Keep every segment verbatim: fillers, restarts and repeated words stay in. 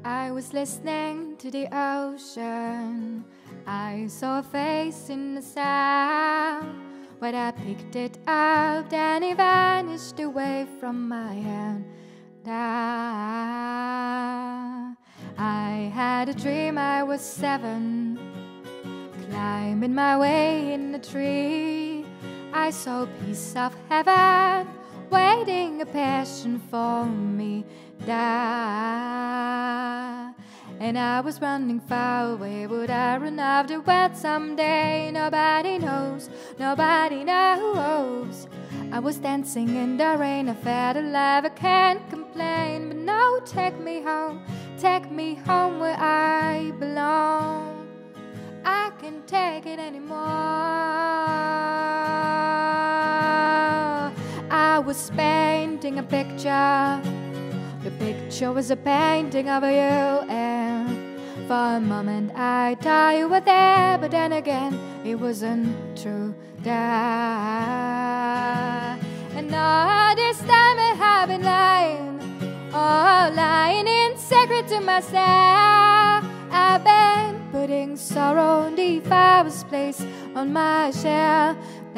I was listening to the ocean. I saw a face in the sound. When I picked it up, then it vanished away from my hand. Ah, I had a dream I was seven, climbing my way in a tree. I saw a piece of heaven, waiting a passion for me. Da. And I was running far away. Would I run off the world someday? Nobody knows, nobody knows. I was dancing in the rain, I felt alive, I can't complain. But no, take me home, take me home where I belong. I can't take it anymore. I was painting a picture. The picture was a painting of you, and for a moment I thought you were there, but then again it wasn't true. Da. And all this time I have been lying, oh, lying in secret to myself. I've been putting sorrow in the farthest place on my shelf.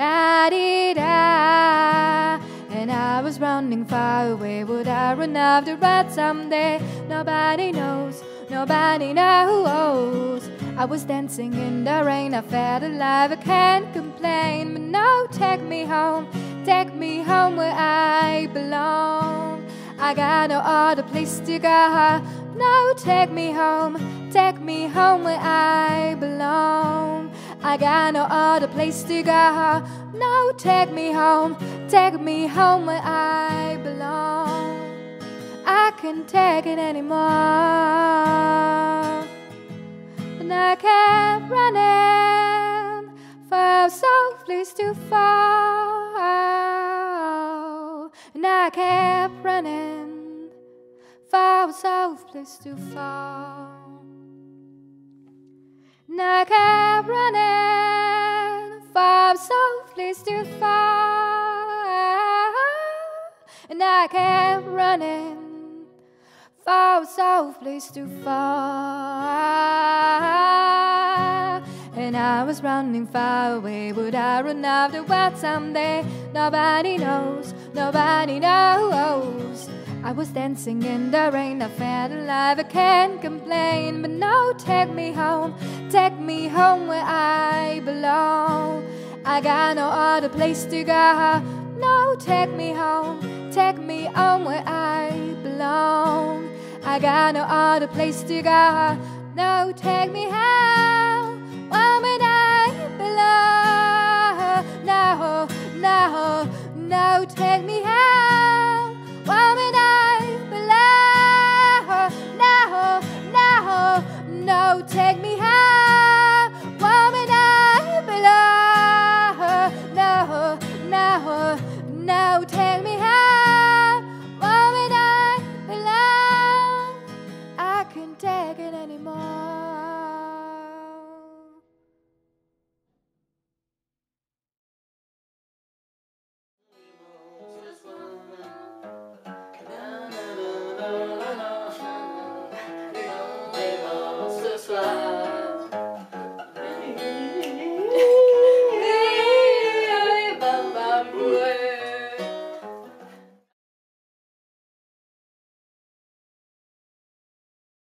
Da-dee-da. And I was running far away. Would I run off the road someday? Nobody knows, nobody knows. I was dancing in the rain, I felt alive, I can't complain. But no, take me home, take me home where I belong. I got no other place to go. No, take me home, take me home where I belong. I got no other place to go. No, take me home, take me home where I belong. I can't take it anymore. And I kept running from some place to fall. And I kept running from some place to fall. And I kept running from some place to fall. And I kept running from some place to fall. And I was running far away. Would I run off the world someday? Nobody knows, nobody knows. I was dancing in the rain, I felt alive, I can't complain. But no, take me home, take me home where I belong. I got no other place to go. No, take me home, take me home where I belong. I got no other place to go. No, take me home.